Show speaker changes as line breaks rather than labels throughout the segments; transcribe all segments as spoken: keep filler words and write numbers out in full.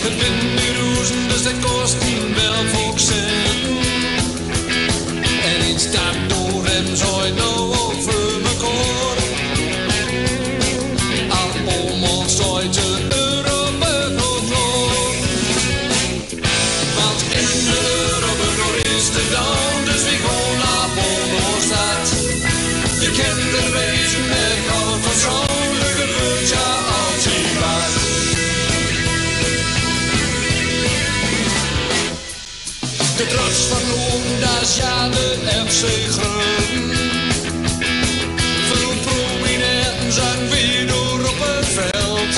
Het wint nu roezen, dus dat kost wel voor centen. En in stad door hem zou je nou over me koren. Allemaal zou je Europa nog door. Want in de Europa is de dan, dus we gaan naar Bonostad. Je kent de wezen met goud van zo'n gebeurt ja altijd wat. De trots van Loon, dat is ja de F C Groningen. Veel prominenten zijn weer door op het veld.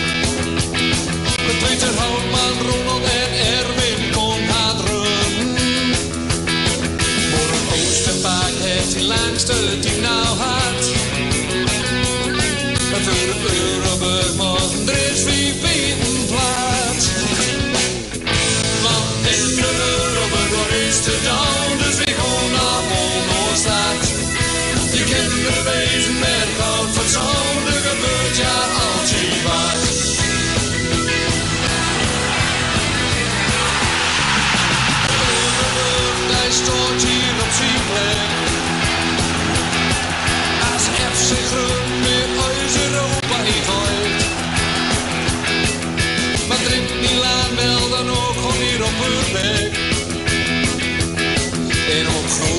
Met Peter Houtman, Ronald en Erwin kon het runnen. Voor een Oostenpaak heeft hij langste team nou had. En voor de Euroburg mogen er is wie weten plaats. Want in de Euroburg is de dan, dus we gaan naar Bonostad. Je kent de wezen met goud van zo'n, er gebeurt ja altijd wat. Hij stond hier op zijn plek. Als F C Groningen weer uit Europa ingooit. Maar drinkt Milaan wel dan ook gewoon hier op hun bek. En op